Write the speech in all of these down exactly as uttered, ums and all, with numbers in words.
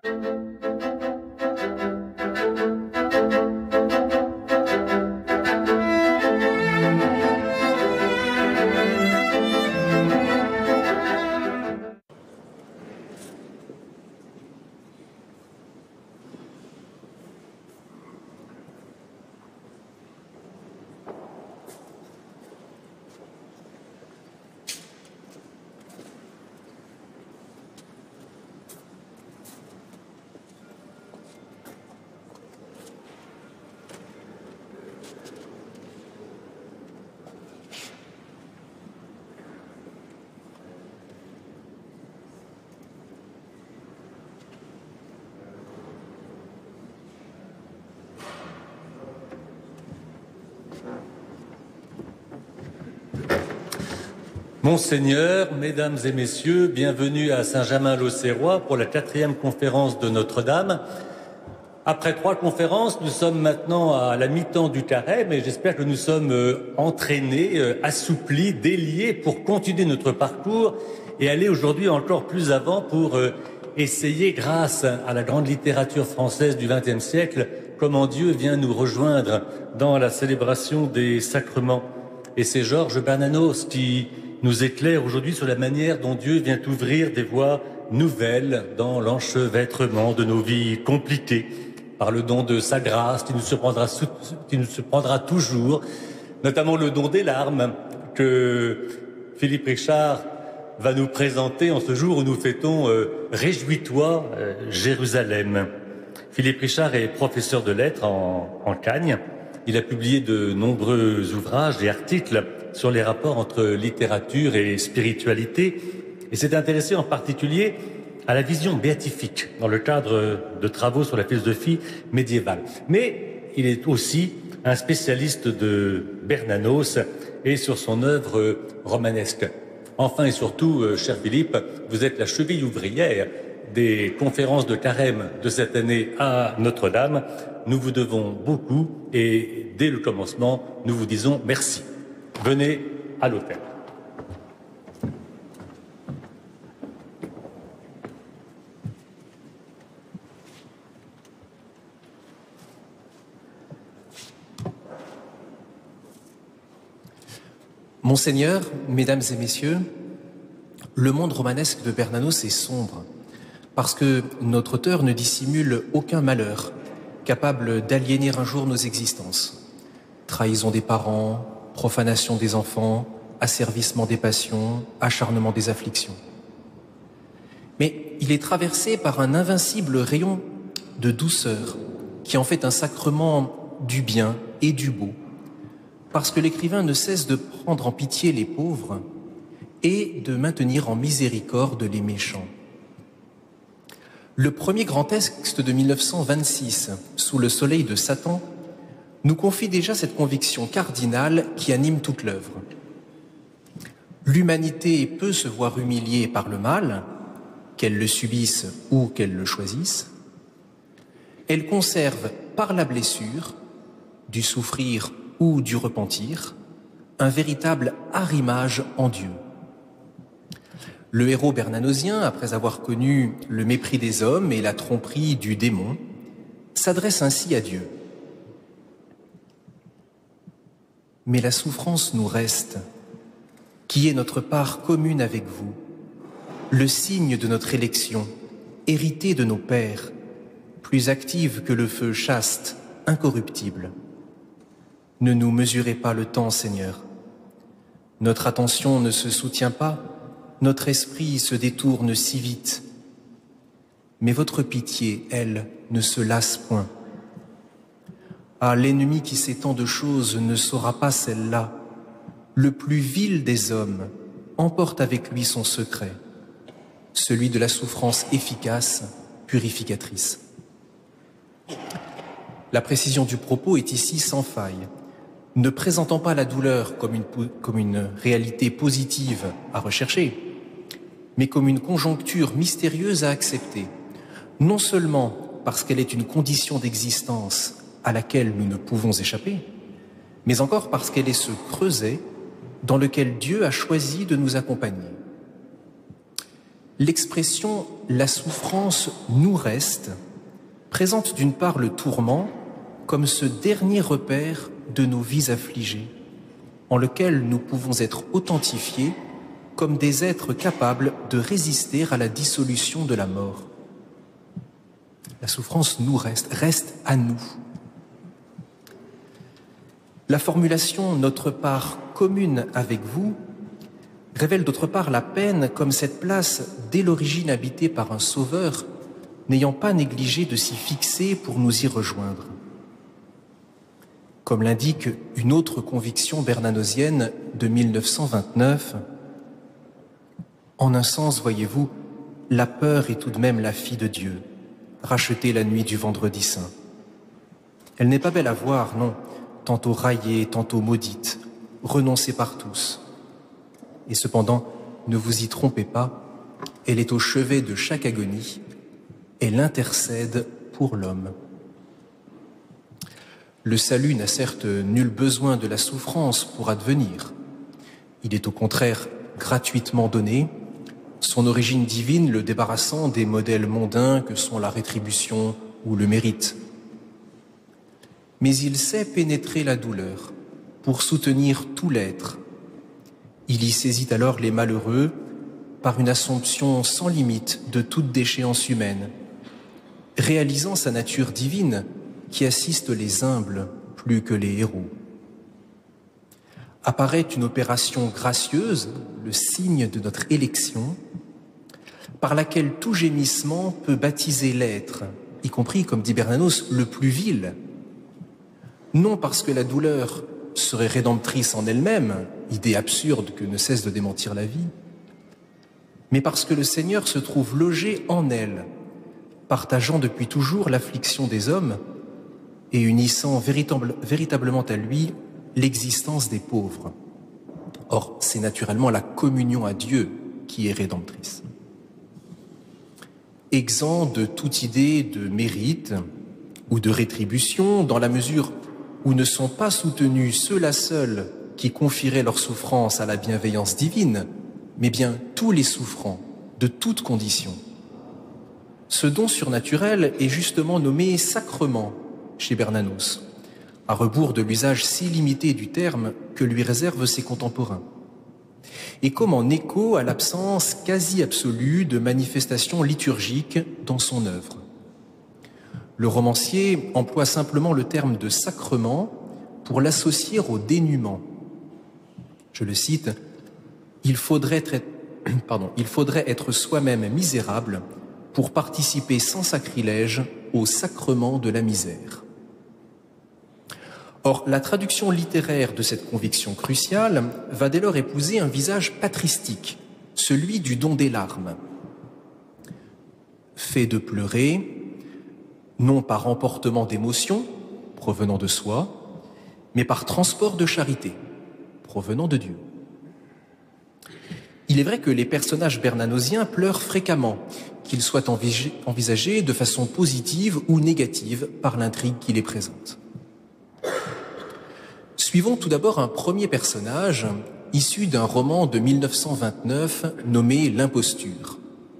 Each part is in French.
Monseigneur, Mesdames et Messieurs, bienvenue à Saint-Germain-l'Auxerrois pour la quatrième conférence de Notre-Dame. Après trois conférences, nous sommes maintenant à la mi-temps du carême et j'espère que nous sommes euh, entraînés, euh, assouplis, déliés pour continuer notre parcours et aller aujourd'hui encore plus avant pour euh, essayer, grâce à la grande littérature française du vingtième siècle, comment Dieu vient nous rejoindre dans la célébration des sacrements. Et c'est Georges Bernanos qui nous éclaire aujourd'hui sur la manière dont Dieu vient ouvrir des voies nouvelles dans l'enchevêtrement de nos vies compliquées, par le don de sa grâce qui nous surprendra, qui nous surprendra toujours, notamment le don des larmes que Philippe Richard va nous présenter en ce jour où nous fêtons euh, Réjouis-toi, euh, Jérusalem. Philippe Richard est professeur de lettres en, en Cagne. Il a publié de nombreux ouvrages et articles sur les rapports entre littérature et spiritualité et s'est intéressé en particulier à la vision béatifique dans le cadre de travaux sur la philosophie médiévale. Mais il est aussi un spécialiste de Bernanos et sur son œuvre romanesque. Enfin et surtout, cher Philippe, vous êtes la cheville ouvrière des conférences de carême de cette année à Notre-Dame. Nous vous devons beaucoup et dès le commencement, nous vous disons merci. Venez à l'autel. Monseigneur, Mesdames et Messieurs, le monde romanesque de Bernanos est sombre, parce que notre auteur ne dissimule aucun malheur capable d'aliéner un jour nos existences. Trahison des parents, profanation des enfants, asservissement des passions, acharnement des afflictions. Mais il est traversé par un invincible rayon de douceur qui en fait un sacrement du bien et du beau, parce que l'écrivain ne cesse de prendre en pitié les pauvres et de maintenir en miséricorde les méchants. Le premier grand texte de mille neuf cent vingt-six, Sous le soleil de Satan, nous confie déjà cette conviction cardinale qui anime toute l'œuvre. L'humanité peut se voir humiliée par le mal, qu'elle le subisse ou qu'elle le choisisse. Elle conserve par la blessure, du souffrir ou du repentir, un véritable arrimage en Dieu. Le héros bernanosien, après avoir connu le mépris des hommes et la tromperie du démon, s'adresse ainsi à Dieu. Mais la souffrance nous reste, qui est notre part commune avec vous, le signe de notre élection, hérité de nos pères, plus active que le feu chaste, incorruptible. Ne nous mesurez pas le temps, Seigneur. Notre attention ne se soutient pas, notre esprit se détourne si vite. Mais votre pitié, elle, ne se lasse point. Ah, l'ennemi qui sait tant de choses ne saura pas celle-là. Le plus vil des hommes emporte avec lui son secret, celui de la souffrance efficace, purificatrice. La précision du propos est ici sans faille, ne présentant pas la douleur comme une, comme une réalité positive à rechercher, mais comme une conjoncture mystérieuse à accepter, non seulement parce qu'elle est une condition d'existence à laquelle nous ne pouvons échapper, mais encore parce qu'elle est ce creuset dans lequel Dieu a choisi de nous accompagner. L'expression « la souffrance nous reste » présente d'une part le tourment comme ce dernier repère de nos vies affligées, en lequel nous pouvons être authentifiés comme des êtres capables de résister à la dissolution de la mort. La souffrance nous reste, reste à nous. La formulation « notre part commune avec vous » révèle d'autre part la peine comme cette place dès l'origine habitée par un sauveur, n'ayant pas négligé de s'y fixer pour nous y rejoindre. Comme l'indique une autre conviction bernanosienne de mille neuf cent vingt-neuf, en un sens, voyez-vous, la peur est tout de même la fille de Dieu, rachetée la nuit du vendredi saint. Elle n'est pas belle à voir, non, tantôt raillée, tantôt maudite, renoncée par tous. Et cependant, ne vous y trompez pas, elle est au chevet de chaque agonie, elle intercède pour l'homme. Le salut n'a certes nul besoin de la souffrance pour advenir. Il est au contraire gratuitement donné, son origine divine le débarrassant des modèles mondains que sont la rétribution ou le mérite. Mais il sait pénétrer la douleur pour soutenir tout l'être. Il y saisit alors les malheureux par une assomption sans limite de toute déchéance humaine, réalisant sa nature divine qui assiste les humbles plus que les héros. Apparaît une opération gracieuse, le signe de notre élection, par laquelle tout gémissement peut baptiser l'être, y compris, comme dit Bernanos, le plus vil, non parce que la douleur serait rédemptrice en elle-même, idée absurde que ne cesse de démentir la vie, mais parce que le Seigneur se trouve logé en elle, partageant depuis toujours l'affliction des hommes et unissant véritable, véritablement à lui l'existence des pauvres. Or, c'est naturellement la communion à Dieu qui est rédemptrice. Exempt de toute idée de mérite ou de rétribution, dans la mesure où ne sont pas soutenus ceux-là seuls qui confieraient leur souffrance à la bienveillance divine, mais bien tous les souffrants, de toutes conditions. Ce don surnaturel est justement nommé sacrement chez Bernanos, à rebours de l'usage si limité du terme que lui réservent ses contemporains, et comme en écho à l'absence quasi absolue de manifestations liturgiques dans son œuvre. Le romancier emploie simplement le terme de sacrement pour l'associer au dénuement. Je le cite, « Il faudrait être, pardon, il faudrait être soi-même misérable pour participer sans sacrilège au sacrement de la misère. » Or, la traduction littéraire de cette conviction cruciale va dès lors épouser un visage patristique, celui du don des larmes. Fait de pleurer, non par emportement d'émotion, provenant de soi, mais par transport de charité, provenant de Dieu. Il est vrai que les personnages bernanosiens pleurent fréquemment, qu'ils soient envisagés de façon positive ou négative par l'intrigue qui les présente. Suivons tout d'abord un premier personnage issu d'un roman de mille neuf cent vingt-neuf nommé L'Imposture.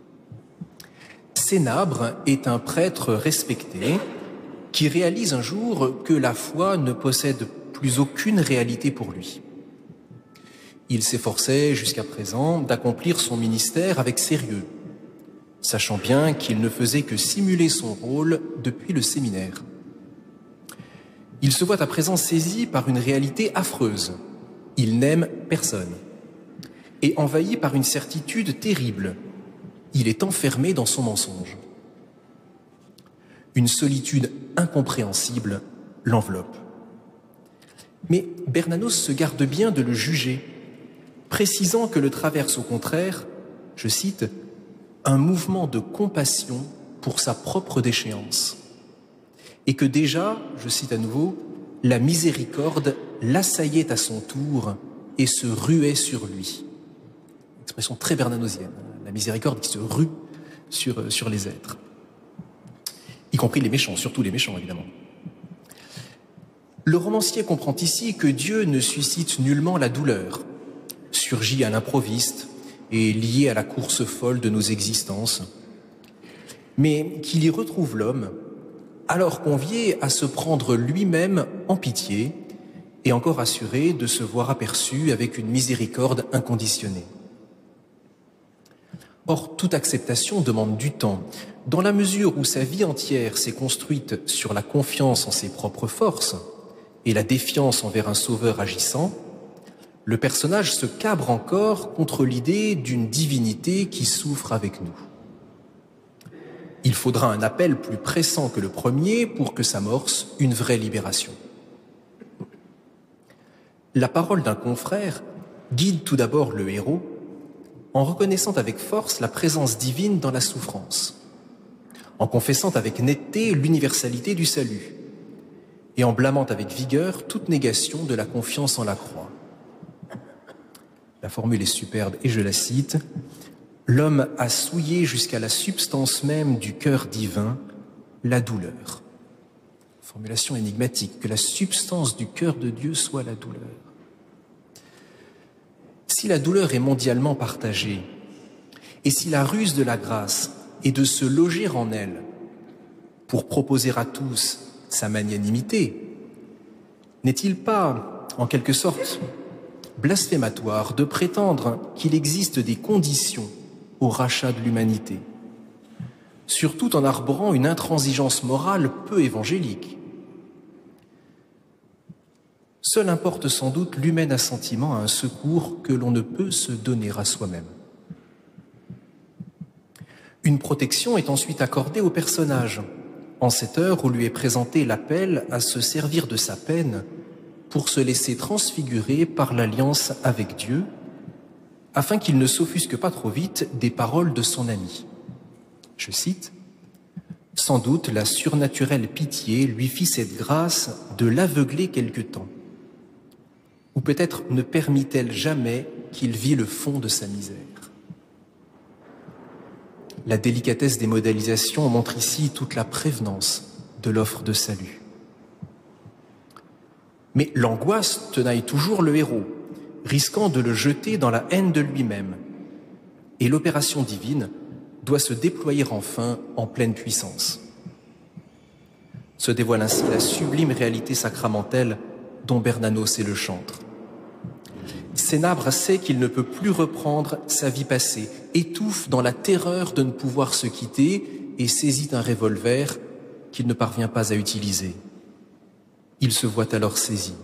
Cénabre est un prêtre respecté qui réalise un jour que la foi ne possède plus aucune réalité pour lui. Il s'efforçait jusqu'à présent d'accomplir son ministère avec sérieux, sachant bien qu'il ne faisait que simuler son rôle depuis le séminaire. Il se voit à présent saisi par une réalité affreuse. Il n'aime personne. Et envahi par une certitude terrible. Il est enfermé dans son mensonge. Une solitude incompréhensible l'enveloppe. Mais Bernanos se garde bien de le juger, précisant que le traverse au contraire, je cite, « un mouvement de compassion pour sa propre déchéance ». Et que déjà, je cite à nouveau, la miséricorde l'assaillait à son tour et se ruait sur lui. Expression très bernanosienne, la miséricorde qui se rue sur, sur les êtres. Y compris les méchants, surtout les méchants évidemment. Le romancier comprend ici que Dieu ne suscite nullement la douleur, surgit à l'improviste et lié à la course folle de nos existences, mais qu'il y retrouve l'homme, alors convié à se prendre lui-même en pitié et encore assuré de se voir aperçu avec une miséricorde inconditionnée. Or, toute acceptation demande du temps, dans la mesure où sa vie entière s'est construite sur la confiance en ses propres forces et la défiance envers un sauveur agissant. Le personnage se cabre encore contre l'idée d'une divinité qui souffre avec nous. Il faudra un appel plus pressant que le premier pour que s'amorce une vraie libération. La parole d'un confrère guide tout d'abord le héros en reconnaissant avec force la présence divine dans la souffrance, en confessant avec netteté l'universalité du salut et en blâmant avec vigueur toute négation de la confiance en la croix. La formule est superbe et je la cite. « L'homme a souillé jusqu'à la substance même du cœur divin, la douleur. » Formulation énigmatique, que la substance du cœur de Dieu soit la douleur. Si la douleur est mondialement partagée, et si la ruse de la grâce est de se loger en elle pour proposer à tous sa magnanimité, n'est-il pas, en quelque sorte, blasphématoire de prétendre qu'il existe des conditions au rachat de l'humanité, surtout en arborant une intransigeance morale peu évangélique? Seul importe sans doute l'humain assentiment à un secours que l'on ne peut se donner à soi-même. Une protection est ensuite accordée au personnage, en cette heure où lui est présenté l'appel à se servir de sa peine pour se laisser transfigurer par l'alliance avec Dieu, afin qu'il ne s'offusque pas trop vite des paroles de son ami. Je cite, « Sans doute la surnaturelle pitié lui fit cette grâce de l'aveugler quelque temps. Ou peut-être ne permit-elle jamais qu'il vît le fond de sa misère. » La délicatesse des modélisations montre ici toute la prévenance de l'offre de salut. Mais l'angoisse tenaille toujours le héros, risquant de le jeter dans la haine de lui-même. Et l'opération divine doit se déployer enfin en pleine puissance. Se dévoile ainsi la sublime réalité sacramentelle dont Bernanos est le chantre. Sénabre sait qu'il ne peut plus reprendre sa vie passée, étouffe dans la terreur de ne pouvoir se quitter et saisit un revolver qu'il ne parvient pas à utiliser. Il se voit alors saisi.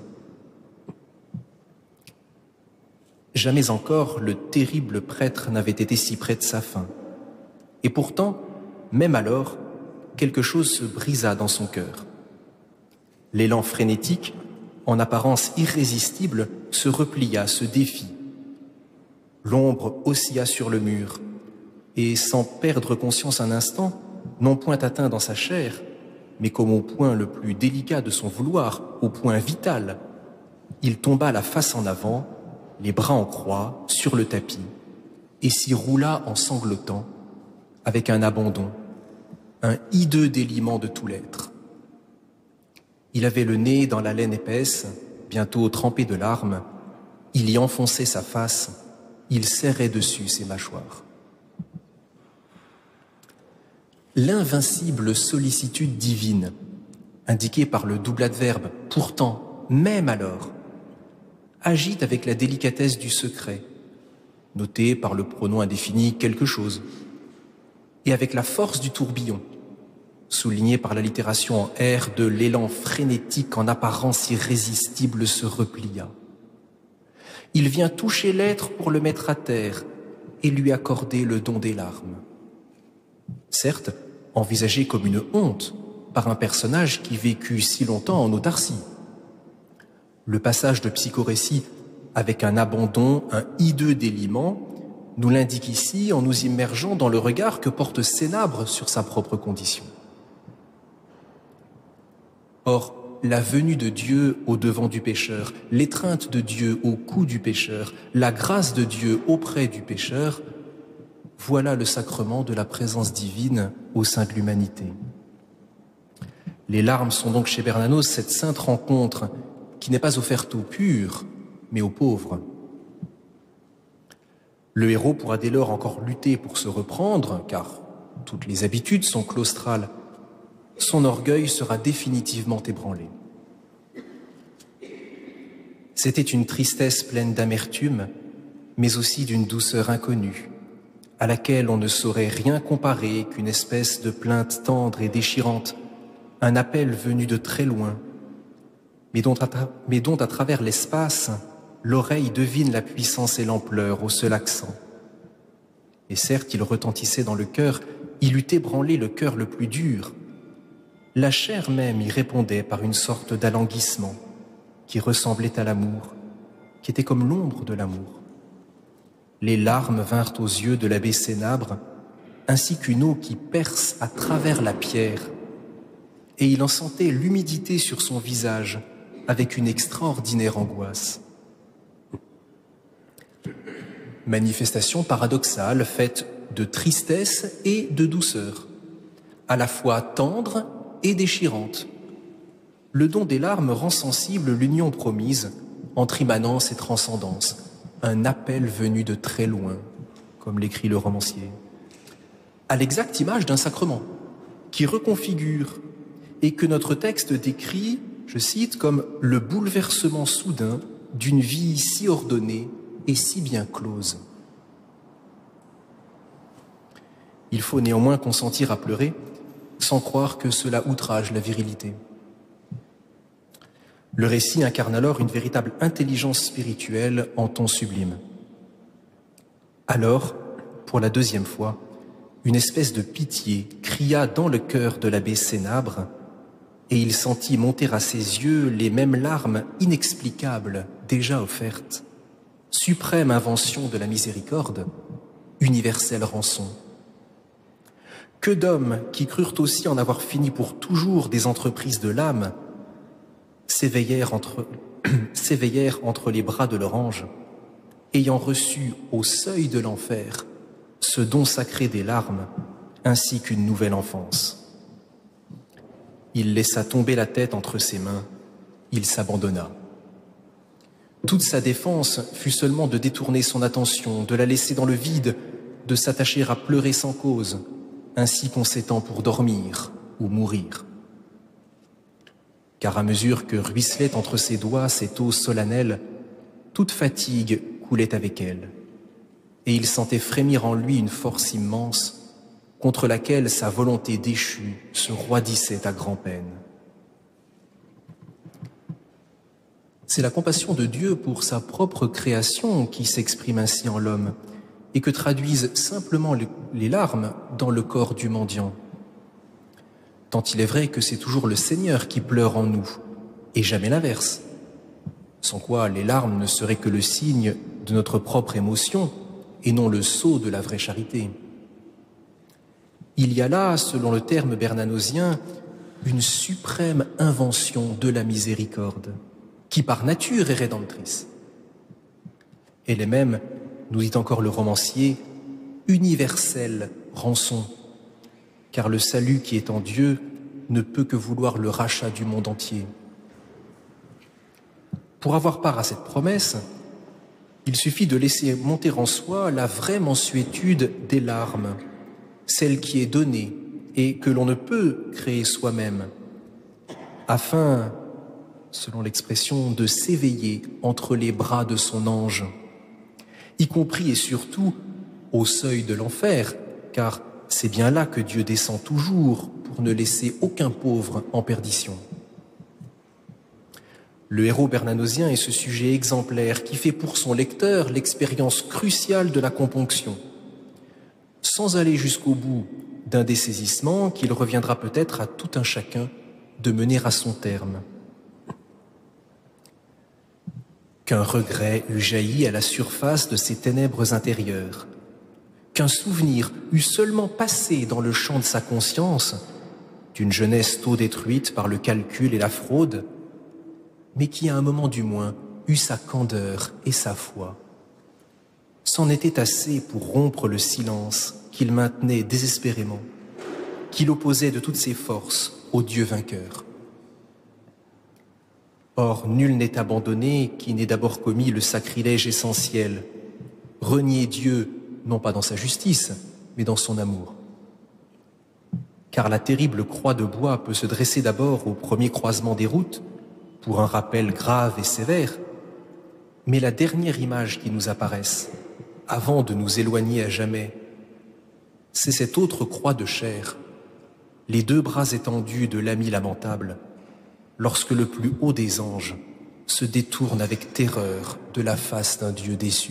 Jamais encore le terrible prêtre n'avait été si près de sa fin. Et pourtant, même alors, quelque chose se brisa dans son cœur. L'élan frénétique, en apparence irrésistible, se replia, se défit. L'ombre oscilla sur le mur, et sans perdre conscience un instant, non point atteint dans sa chair, mais comme au point le plus délicat de son vouloir, au point vital, il tomba la face en avant, les bras en croix, sur le tapis, et s'y roula en sanglotant, avec un abandon, un hideux déliement de tout l'être. Il avait le nez dans la laine épaisse, bientôt trempé de larmes, il y enfonçait sa face, il serrait dessus ses mâchoires. L'invincible sollicitude divine, indiquée par le double adverbe « pourtant, même alors », agite avec la délicatesse du secret, noté par le pronom indéfini « quelque chose », et avec la force du tourbillon, souligné par l'allitération en R de l'élan frénétique en apparence irrésistible se replia. Il vient toucher l'être pour le mettre à terre et lui accorder le don des larmes. Certes, envisagé comme une honte par un personnage qui vécut si longtemps en autarcie. Le passage de psychorécit avec un abandon, un hideux déliement, nous l'indique ici en nous immergeant dans le regard que porte Sénabre sur sa propre condition. Or, la venue de Dieu au devant du pécheur, l'étreinte de Dieu au cou du pécheur, la grâce de Dieu auprès du pécheur, voilà le sacrement de la présence divine au sein de l'humanité. Les larmes sont donc chez Bernanos cette sainte rencontre qui n'est pas offerte aux purs, mais aux pauvres. Le héros pourra dès lors encore lutter pour se reprendre, car toutes les habitudes sont claustrales. Son orgueil sera définitivement ébranlé. C'était une tristesse pleine d'amertume, mais aussi d'une douceur inconnue, à laquelle on ne saurait rien comparer qu'une espèce de plainte tendre et déchirante, un appel venu de très loin, mais dont à, tra- mais dont à travers l'espace, l'oreille devine la puissance et l'ampleur au seul accent. Et certes, il retentissait dans le cœur, il eût ébranlé le cœur le plus dur. La chair même y répondait par une sorte d'alanguissement qui ressemblait à l'amour, qui était comme l'ombre de l'amour. Les larmes vinrent aux yeux de l'abbé Sénabre, ainsi qu'une eau qui perce à travers la pierre, et il en sentait l'humidité sur son visage avec une extraordinaire angoisse. Manifestation paradoxale faite de tristesse et de douceur, à la fois tendre et déchirante. Le don des larmes rend sensible l'union promise entre immanence et transcendance, un appel venu de très loin, comme l'écrit le romancier, à l'exacte image d'un sacrement qui reconfigure et que notre texte décrit, je cite, comme le bouleversement soudain d'une vie si ordonnée et si bien close. Il faut néanmoins consentir à pleurer sans croire que cela outrage la virilité. Le récit incarne alors une véritable intelligence spirituelle en ton sublime. Alors, pour la deuxième fois, une espèce de pitié cria dans le cœur de l'abbé Sénabre, et il sentit monter à ses yeux les mêmes larmes inexplicables déjà offertes. Suprême invention de la miséricorde, universelle rançon. Que d'hommes qui crurent aussi en avoir fini pour toujours des entreprises de l'âme s'éveillèrent entre, s'éveillèrent entre les bras de leur ange, ayant reçu au seuil de l'enfer ce don sacré des larmes, ainsi qu'une nouvelle enfance. Il laissa tomber la tête entre ses mains, il s'abandonna. Toute sa défense fut seulement de détourner son attention, de la laisser dans le vide, de s'attacher à pleurer sans cause, ainsi qu'on s'étend pour dormir ou mourir. Car à mesure que ruisselait entre ses doigts cette eau solennelle, toute fatigue coulait avec elle, et il sentait frémir en lui une force immense contre laquelle sa volonté déchue se roidissait à grand-peine. C'est la compassion de Dieu pour sa propre création qui s'exprime ainsi en l'homme et que traduisent simplement les larmes dans le corps du mendiant. Tant il est vrai que c'est toujours le Seigneur qui pleure en nous et jamais l'inverse, sans quoi les larmes ne seraient que le signe de notre propre émotion et non le sceau de la vraie charité. Il y a là, selon le terme bernanosien, une suprême invention de la miséricorde, qui par nature est rédemptrice. Elle est même, nous dit encore le romancier, universelle rançon, car le salut qui est en Dieu ne peut que vouloir le rachat du monde entier. Pour avoir part à cette promesse, il suffit de laisser monter en soi la vraie mansuétude des larmes, celle qui est donnée et que l'on ne peut créer soi-même, afin, selon l'expression, de s'éveiller entre les bras de son ange, y compris et surtout au seuil de l'enfer, car c'est bien là que Dieu descend toujours pour ne laisser aucun pauvre en perdition. Le héros bernanosien est ce sujet exemplaire qui fait pour son lecteur l'expérience cruciale de la componction, sans aller jusqu'au bout d'un dessaisissement qu'il reviendra peut-être à tout un chacun de mener à son terme. Qu'un regret eût jailli à la surface de ses ténèbres intérieures, qu'un souvenir eût seulement passé dans le champ de sa conscience, d'une jeunesse tôt détruite par le calcul et la fraude, mais qui à un moment du moins eut sa candeur et sa foi. C'en était assez pour rompre le silence qu'il maintenait désespérément, qu'il opposait de toutes ses forces au Dieu vainqueur. Or, nul n'est abandonné qui n'ait d'abord commis le sacrilège essentiel, renier Dieu non pas dans sa justice, mais dans son amour. Car la terrible croix de bois peut se dresser d'abord au premier croisement des routes, pour un rappel grave et sévère, mais la dernière image qui nous apparaisse, avant de nous éloigner à jamais, c'est cette autre croix de chair, les deux bras étendus de l'ami lamentable, lorsque le plus haut des anges se détourne avec terreur de la face d'un Dieu déçu.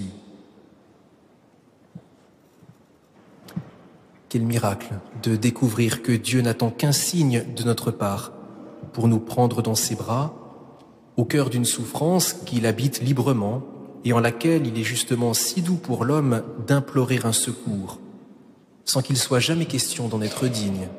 Quel miracle de découvrir que Dieu n'attend qu'un signe de notre part pour nous prendre dans ses bras, au cœur d'une souffrance qu'il habite librement et en laquelle il est justement si doux pour l'homme d'implorer un secours, sans qu'il soit jamais question d'en être digne.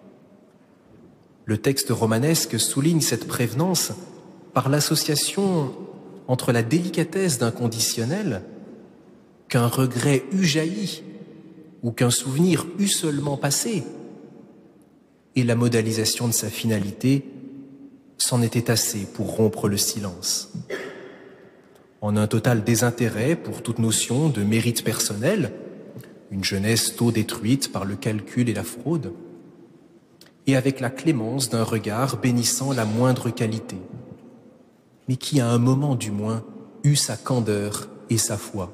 Le texte romanesque souligne cette prévenance par l'association entre la délicatesse d'un conditionnel, qu'un regret eût jailli ou qu'un souvenir eût seulement passé, et la modalisation de sa finalité c'en était assez pour rompre le silence. En un total désintérêt pour toute notion de mérite personnel, une jeunesse tôt détruite par le calcul et la fraude, et avec la clémence d'un regard bénissant la moindre qualité, mais qui à un moment du moins eut sa candeur et sa foi.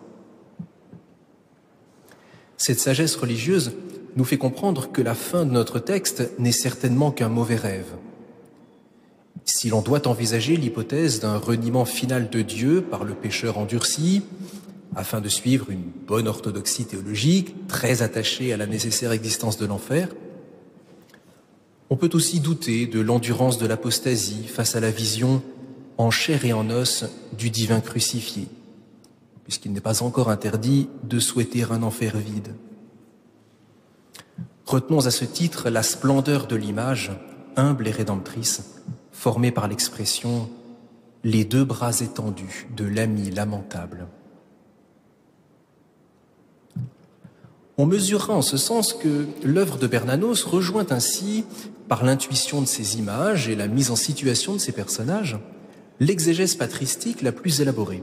Cette sagesse religieuse nous fait comprendre que la fin de notre texte n'est certainement qu'un mauvais rêve. Si l'on doit envisager l'hypothèse d'un reniement final de Dieu par le pécheur endurci, afin de suivre une bonne orthodoxie théologique, très attachée à la nécessaire existence de l'enfer, on peut aussi douter de l'endurance de l'apostasie face à la vision en chair et en os du divin crucifié, puisqu'il n'est pas encore interdit de souhaiter un enfer vide. Retenons à ce titre la splendeur de l'image, humble et rédemptrice, formée par l'expression « les deux bras étendus de l'ami lamentable ». On mesurera en ce sens que l'œuvre de Bernanos rejoint ainsi, par l'intuition de ces images et la mise en situation de ces personnages, l'exégèse patristique la plus élaborée.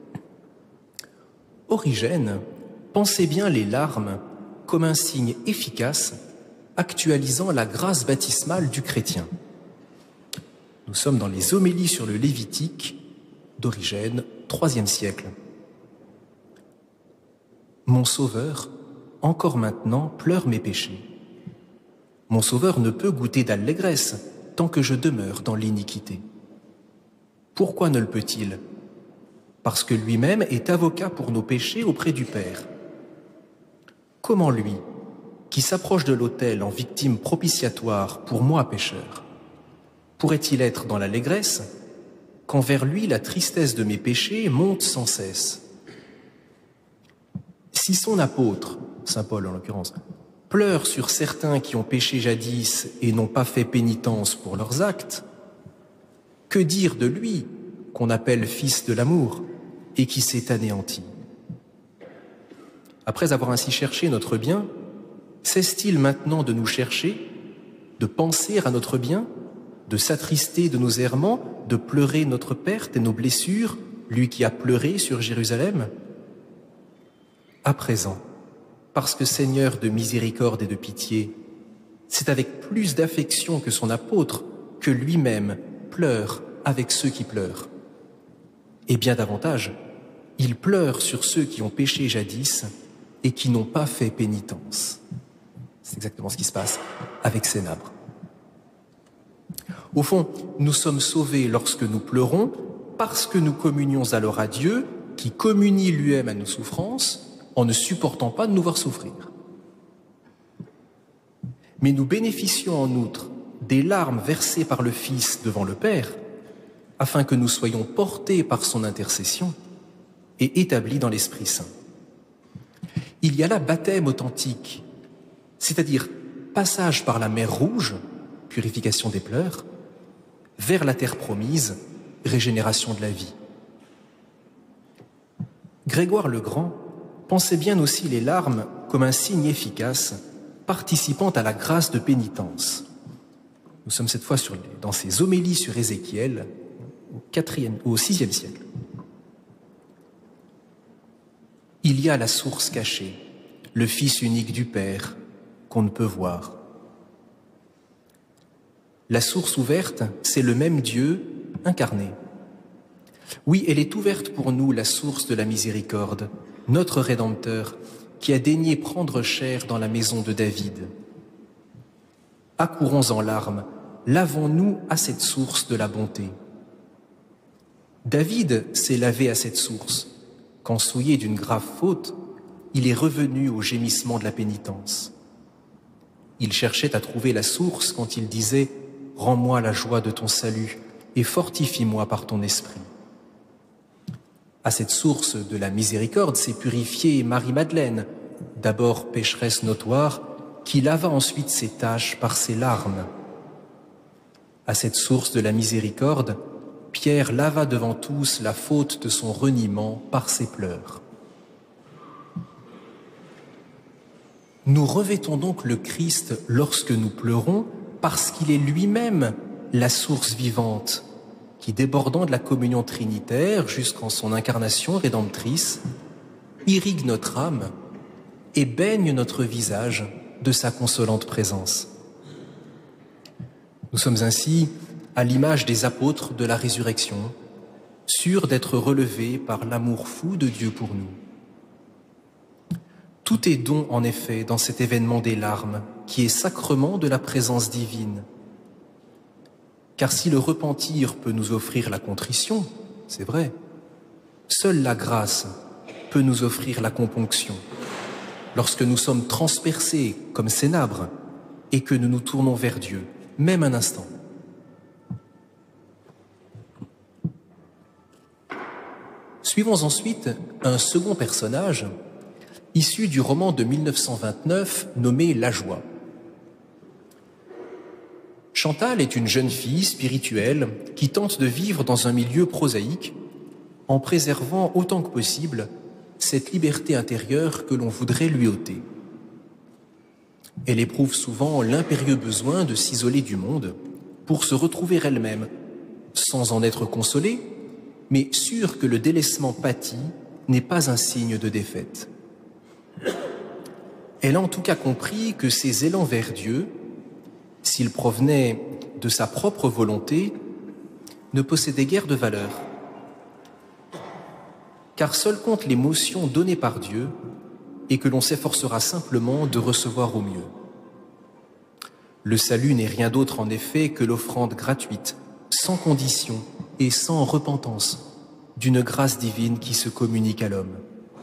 Origène pensait bien les larmes comme un signe efficace actualisant la grâce baptismale du chrétien. Nous sommes dans les homélies sur le Lévitique d'Origène, troisième siècle. Mon Sauveur, encore maintenant, pleure mes péchés. Mon Sauveur ne peut goûter d'allégresse tant que je demeure dans l'iniquité. Pourquoi ne le peut-il ? Parce que lui-même est avocat pour nos péchés auprès du Père. Comment lui, qui s'approche de l'autel en victime propitiatoire pour moi pécheur, pourrait-il être dans l'allégresse quand vers lui la tristesse de mes péchés monte sans cesse? Si son apôtre, saint Paul en l'occurrence, pleure sur certains qui ont péché jadis et n'ont pas fait pénitence pour leurs actes, que dire de lui qu'on appelle fils de l'amour et qui s'est anéanti? Après avoir ainsi cherché notre bien, cesse-t-il maintenant de nous chercher, de penser à notre bien, de s'attrister de nos errements, de pleurer notre perte et nos blessures, lui qui a pleuré sur Jérusalem? À présent, parce que Seigneur de miséricorde et de pitié, c'est avec plus d'affection que son apôtre que lui-même pleure avec ceux qui pleurent. Et bien davantage, il pleure sur ceux qui ont péché jadis et qui n'ont pas fait pénitence. C'est exactement ce qui se passe avec Cénabre. Au fond, nous sommes sauvés lorsque nous pleurons parce que nous communions alors à Dieu qui communie lui-même à nos souffrances en ne supportant pas de nous voir souffrir. Mais nous bénéficions en outre des larmes versées par le Fils devant le Père afin que nous soyons portés par son intercession et établis dans l'Esprit Saint. Il y a là baptême authentique, c'est-à-dire passage par la mer Rouge, purification des pleurs, vers la terre promise, régénération de la vie. Grégoire le Grand pensait bien aussi les larmes comme un signe efficace participant à la grâce de pénitence. Nous sommes cette fois sur les, dans ces homélies sur Ézéchiel au, quatrième, au sixième siècle. Il y a la source cachée, le Fils unique du Père, qu'on ne peut voir. La source ouverte, c'est le même Dieu incarné. Oui, elle est ouverte pour nous, la source de la miséricorde, notre Rédempteur, qui a daigné prendre chair dans la maison de David. Accourons en larmes, lavons-nous à cette source de la bonté. David s'est lavé à cette source. Quand souillé d'une grave faute, il est revenu au gémissement de la pénitence. Il cherchait à trouver la source quand il disait « Rends-moi la joie de ton salut et fortifie-moi par ton esprit ». À cette source de la miséricorde s'est purifiée Marie-Madeleine, d'abord pécheresse notoire, qui lava ensuite ses taches par ses larmes. À cette source de la miséricorde, Pierre lava devant tous la faute de son reniement par ses pleurs. Nous revêtons donc le Christ lorsque nous pleurons, parce qu'il est lui-même la source vivante, qui, débordant de la communion trinitaire jusqu'en son incarnation rédemptrice, irrigue notre âme et baigne notre visage de sa consolante présence. Nous sommes ainsi à l'image des apôtres de la résurrection, sûrs d'être relevés par l'amour fou de Dieu pour nous. Tout est don, en effet, dans cet événement des larmes, qui est sacrement de la présence divine. Car si le repentir peut nous offrir la contrition, c'est vrai, seule la grâce peut nous offrir la componction, lorsque nous sommes transpercés comme Cénabre et que nous nous tournons vers Dieu, même un instant. Suivons ensuite un second personnage issu du roman de mille neuf cent vingt-neuf nommé La Joie. Chantal est une jeune fille spirituelle qui tente de vivre dans un milieu prosaïque en préservant autant que possible cette liberté intérieure que l'on voudrait lui ôter. Elle éprouve souvent l'impérieux besoin de s'isoler du monde pour se retrouver elle-même, sans en être consolée, mais sûre que le délaissement pâti n'est pas un signe de défaite. Elle a en tout cas compris que ses élans vers Dieu, s'ils provenaient de sa propre volonté, ne possédaient guère de valeur. Car seule compte l'émotion donnée par Dieu et que l'on s'efforcera simplement de recevoir au mieux. Le salut n'est rien d'autre en effet que l'offrande gratuite, sans condition et sans repentance, d'une grâce divine qui se communique à l'homme.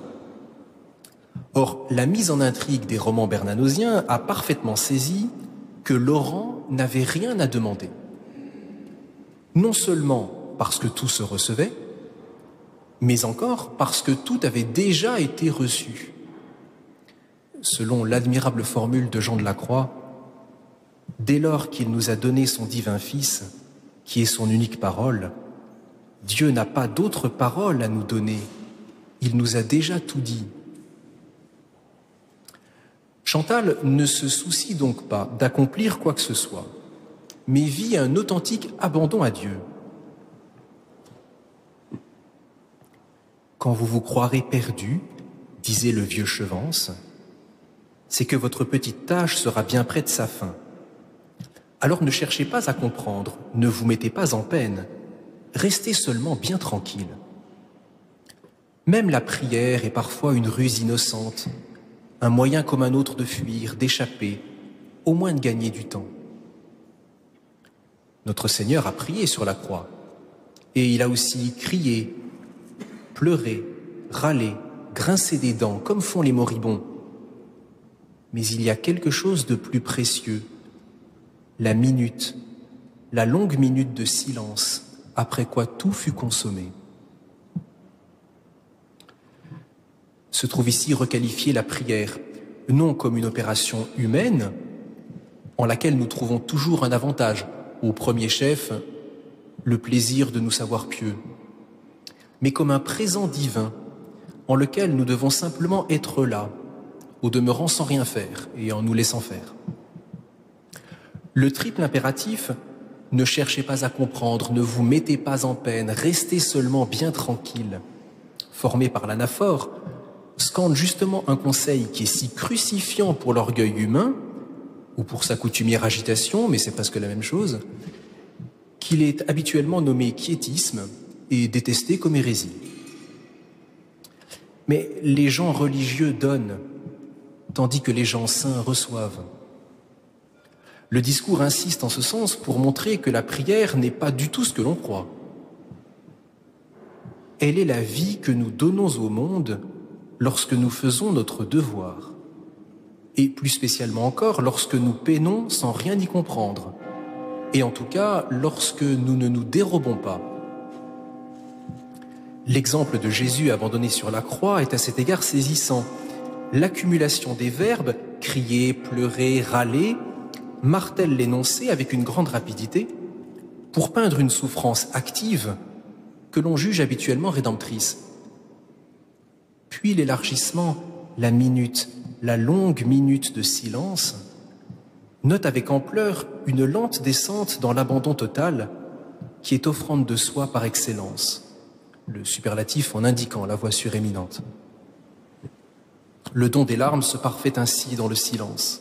Or, la mise en intrigue des romans bernanosiens a parfaitement saisi que Laurent n'avait rien à demander. Non seulement parce que tout se recevait, mais encore parce que tout avait déjà été reçu. Selon l'admirable formule de Jean de la Croix, dès lors qu'il nous a donné son divin Fils, qui est son unique parole, Dieu n'a pas d'autre parole à nous donner. Il nous a déjà tout dit. Chantal ne se soucie donc pas d'accomplir quoi que ce soit, mais vit un authentique abandon à Dieu. Quand vous vous croirez perdu, disait le vieux Chevance, c'est que votre petite tâche sera bien près de sa fin. Alors ne cherchez pas à comprendre, ne vous mettez pas en peine, restez seulement bien tranquille. Même la prière est parfois une ruse innocente, un moyen comme un autre de fuir, d'échapper, au moins de gagner du temps. Notre Seigneur a prié sur la croix, et il a aussi crié, pleuré, râlé, grincé des dents, comme font les moribonds. Mais il y a quelque chose de plus précieux, la minute, la longue minute de silence, après quoi tout fut consommé. Se trouve ici requalifier la prière, non comme une opération humaine, en laquelle nous trouvons toujours un avantage, au premier chef, le plaisir de nous savoir pieux, mais comme un présent divin, en lequel nous devons simplement être là, au demeurant sans rien faire et en nous laissant faire. Le triple impératif, ne cherchez pas à comprendre, ne vous mettez pas en peine, restez seulement bien tranquille, formé par l'anaphore, scandent justement un conseil qui est si crucifiant pour l'orgueil humain, ou pour sa coutumière agitation, mais c'est presque la même chose, qu'il est habituellement nommé quiétisme et détesté comme hérésie. Mais les gens religieux donnent, tandis que les gens saints reçoivent. Le discours insiste en ce sens pour montrer que la prière n'est pas du tout ce que l'on croit. Elle est la vie que nous donnons au monde lorsque nous faisons notre devoir, et plus spécialement encore lorsque nous peinons sans rien y comprendre, et en tout cas lorsque nous ne nous dérobons pas. L'exemple de Jésus abandonné sur la croix est à cet égard saisissant. L'accumulation des verbes, crier, pleurer, râler, martèle l'énoncé avec une grande rapidité pour peindre une souffrance active que l'on juge habituellement rédemptrice. Puis l'élargissement, la minute, la longue minute de silence, note avec ampleur une lente descente dans l'abandon total qui est offrande de soi par excellence, le superlatif en indiquant la voix suréminente. Le don des larmes se parfait ainsi dans le silence.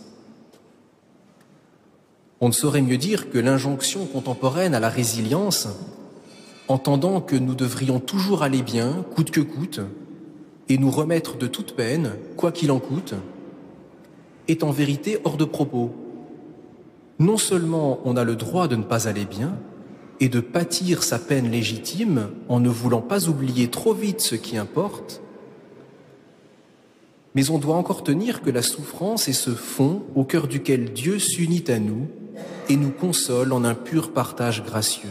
On ne saurait mieux dire que l'injonction contemporaine à la résilience, entendant que nous devrions toujours aller bien, coûte que coûte, et nous remettre de toute peine, quoi qu'il en coûte, est en vérité hors de propos. Non seulement on a le droit de ne pas aller bien, et de pâtir sa peine légitime en ne voulant pas oublier trop vite ce qui importe, mais on doit encore tenir que la souffrance est ce fond au cœur duquel Dieu s'unit à nous et nous console en un pur partage gracieux.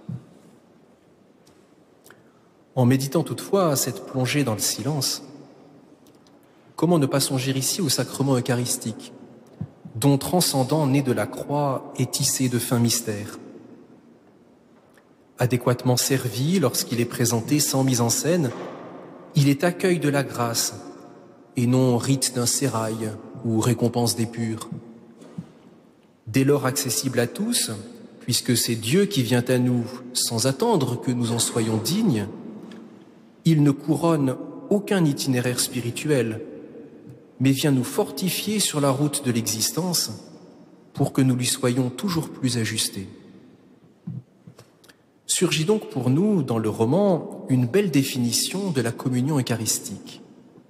En méditant toutefois cette plongée dans le silence, comment ne pas songer ici au sacrement eucharistique, dont transcendant né de la croix est tissé de fins mystères. Adéquatement servi lorsqu'il est présenté sans mise en scène, il est accueil de la grâce et non rite d'un sérail ou récompense des purs. Dès lors accessible à tous, puisque c'est Dieu qui vient à nous sans attendre que nous en soyons dignes, il ne couronne aucun itinéraire spirituel, mais vient nous fortifier sur la route de l'existence pour que nous lui soyons toujours plus ajustés. Surgit donc pour nous, dans le roman, une belle définition de la communion eucharistique.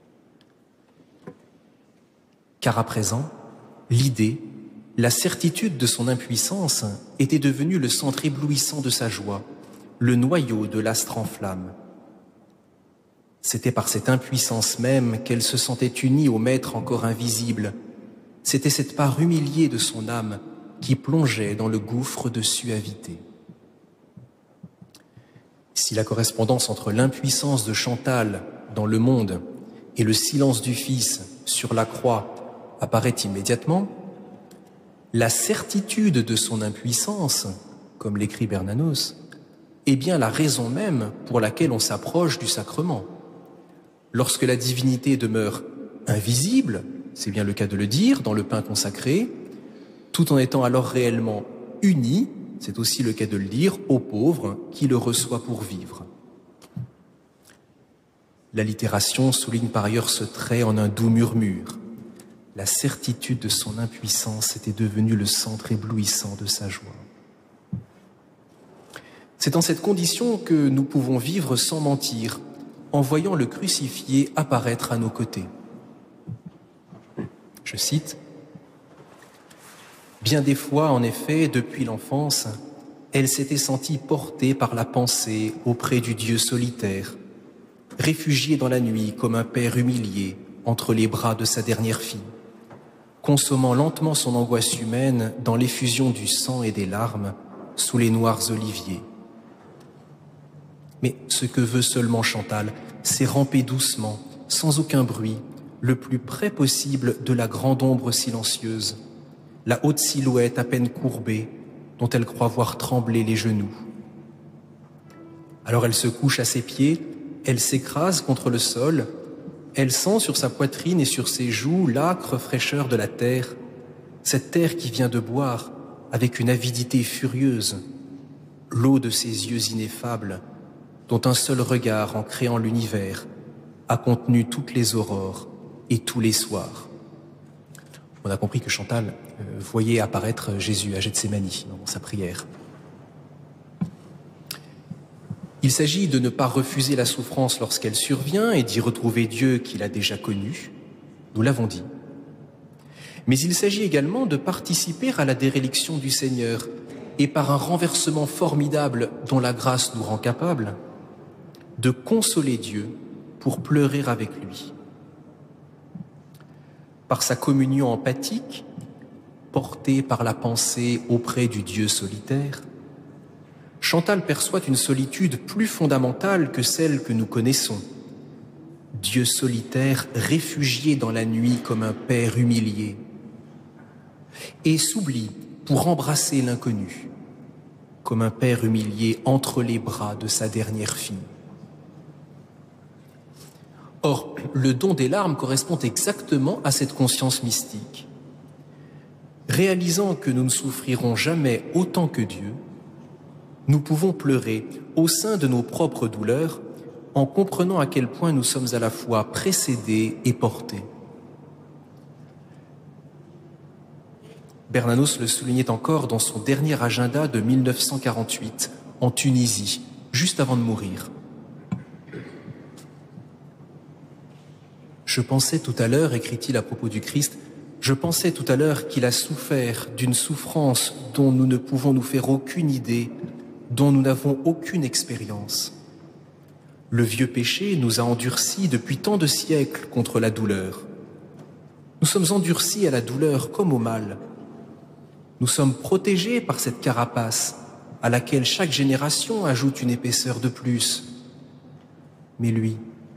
Car à présent, l'idée, la certitude de son impuissance était devenue le centre éblouissant de sa joie, le noyau de l'astre en flamme. C'était par cette impuissance même qu'elle se sentait unie au Maître encore invisible. C'était cette part humiliée de son âme qui plongeait dans le gouffre de suavité. Si la correspondance entre l'impuissance de Chantal dans le monde et le silence du Fils sur la croix apparaît immédiatement, la certitude de son impuissance, comme l'écrit Bernanos, est bien la raison même pour laquelle on s'approche du sacrement. Lorsque la divinité demeure invisible, c'est bien le cas de le dire, dans le pain consacré, tout en étant alors réellement unie, c'est aussi le cas de le dire, au pauvre qui le reçoit pour vivre. L'allitération souligne par ailleurs ce trait en un doux murmure. La certitude de son impuissance était devenue le centre éblouissant de sa joie. C'est dans cette condition que nous pouvons vivre sans mentir, en voyant le crucifié apparaître à nos côtés. Je cite, « Bien des fois, en effet, depuis l'enfance, elle s'était sentie portée par la pensée auprès du Dieu solitaire, réfugiée dans la nuit comme un père humilié entre les bras de sa dernière fille, consommant lentement son angoisse humaine dans l'effusion du sang et des larmes sous les noirs oliviers. Mais ce que veut seulement Chantal, c'est ramper doucement, sans aucun bruit, le plus près possible de la grande ombre silencieuse, la haute silhouette à peine courbée, dont elle croit voir trembler les genoux. Alors elle se couche à ses pieds, elle s'écrase contre le sol, elle sent sur sa poitrine et sur ses joues l'âcre fraîcheur de la terre, cette terre qui vient de boire, avec une avidité furieuse, l'eau de ses yeux ineffables, dont un seul regard, en créant l'univers, a contenu toutes les aurores et tous les soirs. On a compris que Chantal euh, voyait apparaître Jésus à Gethsémani dans sa prière. Il s'agit de ne pas refuser la souffrance lorsqu'elle survient et d'y retrouver Dieu qu'il a déjà connu, nous l'avons dit. Mais il s'agit également de participer à la déréliction du Seigneur et par un renversement formidable dont la grâce nous rend capables, de consoler Dieu pour pleurer avec lui. Par sa communion empathique, portée par la pensée auprès du Dieu solitaire, Chantal perçoit une solitude plus fondamentale que celle que nous connaissons. Dieu solitaire, réfugié dans la nuit comme un père humilié, et s'oublie pour embrasser l'inconnu, comme un père humilié entre les bras de sa dernière fille. Or, le don des larmes correspond exactement à cette conscience mystique. Réalisant que nous ne souffrirons jamais autant que Dieu, nous pouvons pleurer au sein de nos propres douleurs en comprenant à quel point nous sommes à la fois précédés et portés. Bernanos le soulignait encore dans son dernier agenda de mille neuf cent quarante-huit, en Tunisie, juste avant de mourir. Je pensais tout à l'heure, écrit-il à propos du Christ, je pensais tout à l'heure qu'il a souffert d'une souffrance dont nous ne pouvons nous faire aucune idée, dont nous n'avons aucune expérience. Le vieux péché nous a endurcis depuis tant de siècles contre la douleur. Nous sommes endurcis à la douleur comme au mal. Nous sommes protégés par cette carapace à laquelle chaque génération ajoute une épaisseur de plus. Mais lui,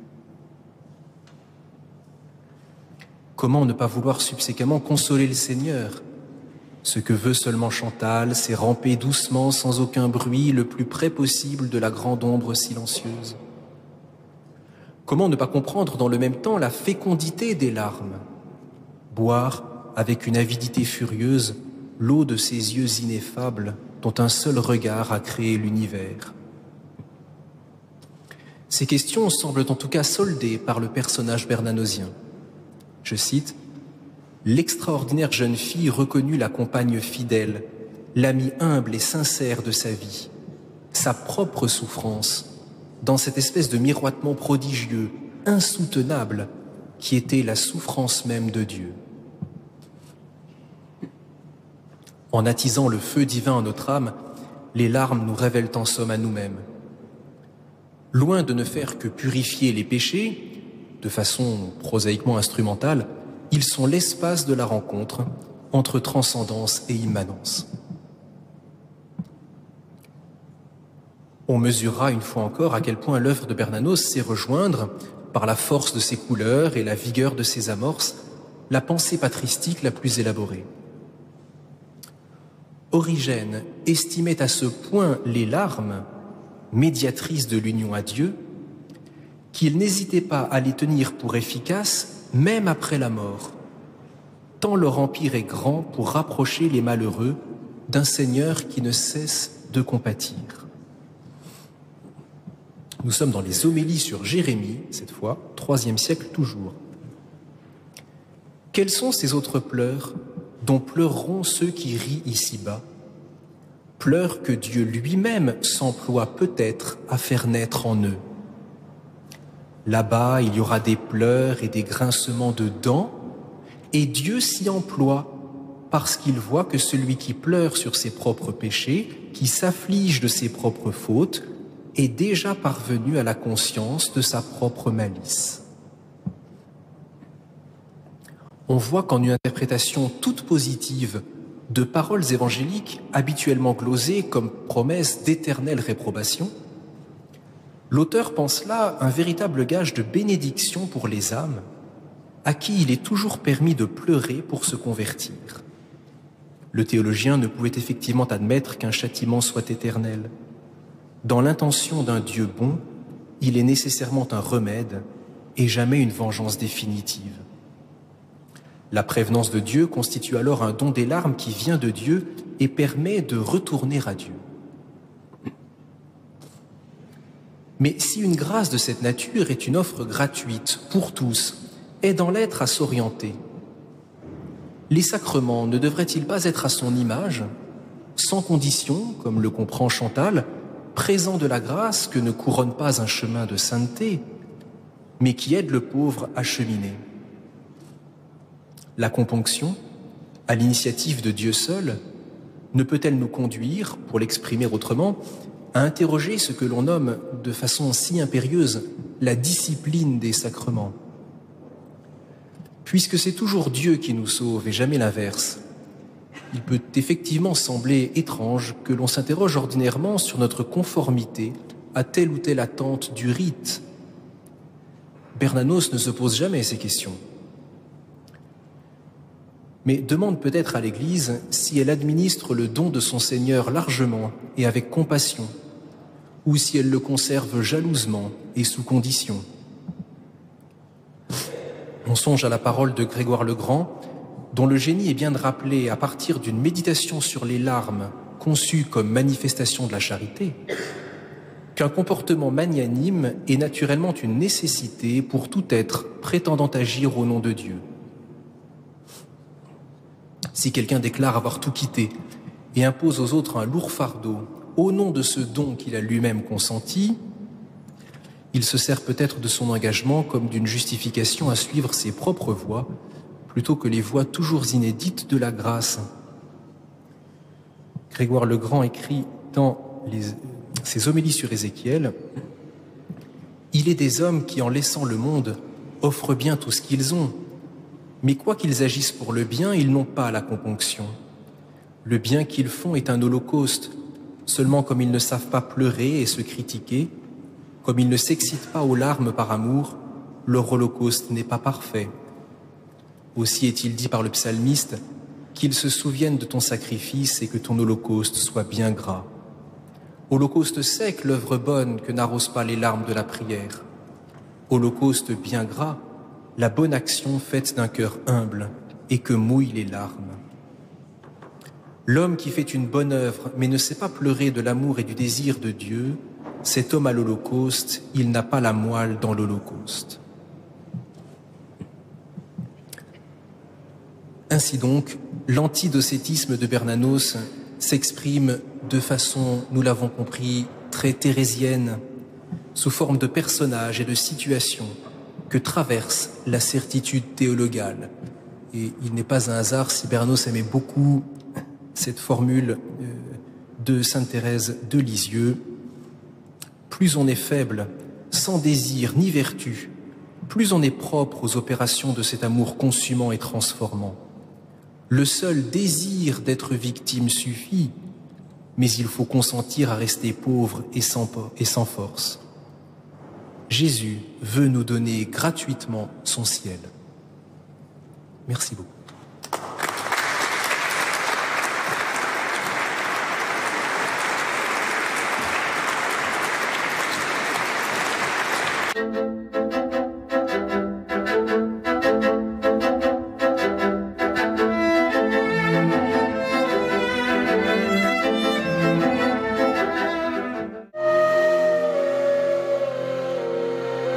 comment ne pas vouloir subséquemment consoler le Seigneur? Ce que veut seulement Chantal, c'est ramper doucement, sans aucun bruit, le plus près possible de la grande ombre silencieuse. Comment ne pas comprendre dans le même temps la fécondité des larmes? Boire, avec une avidité furieuse, l'eau de ces yeux ineffables dont un seul regard a créé l'univers. Ces questions semblent en tout cas soldées par le personnage bernanosien. Je cite, « L'extraordinaire jeune fille reconnut la compagne fidèle, l'amie humble et sincère de sa vie, sa propre souffrance, dans cette espèce de miroitement prodigieux, insoutenable, qui était la souffrance même de Dieu. » En attisant le feu divin en notre âme, les larmes nous révèlent en somme à nous-mêmes. Loin de ne faire que purifier les péchés, de façon prosaïquement instrumentale, ils sont l'espace de la rencontre entre transcendance et immanence. On mesurera une fois encore à quel point l'œuvre de Bernanos sait rejoindre, par la force de ses couleurs et la vigueur de ses amorces, la pensée patristique la plus élaborée. Origène estimait à ce point les larmes, médiatrices de l'union à Dieu, qu'il n'hésitait pas à les tenir pour efficaces même après la mort, tant leur empire est grand pour rapprocher les malheureux d'un Seigneur qui ne cesse de compatir. Nous sommes dans les homélies sur Jérémie, cette fois, troisième siècle toujours. Quels sont ces autres pleurs dont pleureront ceux qui rient ici-bas? Pleurs que Dieu lui-même s'emploie peut-être à faire naître en eux. Là-bas, il y aura des pleurs et des grincements de dents, et Dieu s'y emploie parce qu'il voit que celui qui pleure sur ses propres péchés, qui s'afflige de ses propres fautes, est déjà parvenu à la conscience de sa propre malice. On voit qu'en une interprétation toute positive de paroles évangéliques habituellement glosées comme promesse d'éternelle réprobation, l'auteur pense là un véritable gage de bénédiction pour les âmes, à qui il est toujours permis de pleurer pour se convertir. Le théologien ne pouvait effectivement admettre qu'un châtiment soit éternel. Dans l'intention d'un Dieu bon, il est nécessairement un remède et jamais une vengeance définitive. La prévenance de Dieu constitue alors un don des larmes qui vient de Dieu et permet de retourner à Dieu. Mais si une grâce de cette nature est une offre gratuite pour tous, aidant l'être à s'orienter, les sacrements ne devraient-ils pas être à son image, sans condition, comme le comprend Chantal, présent de la grâce que ne couronne pas un chemin de sainteté, mais qui aide le pauvre à cheminer? La componction, à l'initiative de Dieu seul, ne peut-elle nous conduire, pour l'exprimer autrement, à interroger ce que l'on nomme de façon si impérieuse la discipline des sacrements? Puisque c'est toujours Dieu qui nous sauve et jamais l'inverse, il peut effectivement sembler étrange que l'on s'interroge ordinairement sur notre conformité à telle ou telle attente du rite. Bernanos ne se pose jamais ces questions, mais demande peut-être à l'Église si elle administre le don de son Seigneur largement et avec compassion, ou si elle le conserve jalousement et sous condition. On songe à la parole de Grégoire le Grand, dont le génie est bien de rappeler, à partir d'une méditation sur les larmes conçue comme manifestation de la charité, qu'un comportement magnanime est naturellement une nécessité pour tout être prétendant agir au nom de Dieu. Si quelqu'un déclare avoir tout quitté et impose aux autres un lourd fardeau au nom de ce don qu'il a lui-même consenti, il se sert peut-être de son engagement comme d'une justification à suivre ses propres voies plutôt que les voies toujours inédites de la grâce. Grégoire le Grand écrit dans les, ses homélies sur Ézéchiel « Il est des hommes qui, en laissant le monde, offrent bien tout ce qu'ils ont, mais quoi qu'ils agissent pour le bien, ils n'ont pas la componction. Le bien qu'ils font est un holocauste, seulement comme ils ne savent pas pleurer et se critiquer, comme ils ne s'excitent pas aux larmes par amour, leur holocauste n'est pas parfait. Aussi est-il dit par le psalmiste qu'ils se souviennent de ton sacrifice et que ton holocauste soit bien gras. Holocauste sec, l'œuvre bonne que n'arrose pas les larmes de la prière. Holocauste bien gras, la bonne action faite d'un cœur humble et que mouillent les larmes. L'homme qui fait une bonne œuvre mais ne sait pas pleurer de l'amour et du désir de Dieu, cet homme à l'Holocauste, il n'a pas la moelle dans l'Holocauste. Ainsi donc, l'antidocétisme de Bernanos s'exprime de façon, nous l'avons compris, très thérésienne, sous forme de personnages et de situations que traverse la certitude théologale. Et il n'est pas un hasard si Bernanos aimait beaucoup cette formule de sainte Thérèse de Lisieux. Plus on est faible, sans désir ni vertu, plus on est propre aux opérations de cet amour consumant et transformant. Le seul désir d'être victime suffit, mais il faut consentir à rester pauvre et sans, et sans force. Jésus veut nous donner gratuitement son ciel. Merci beaucoup. Thank you.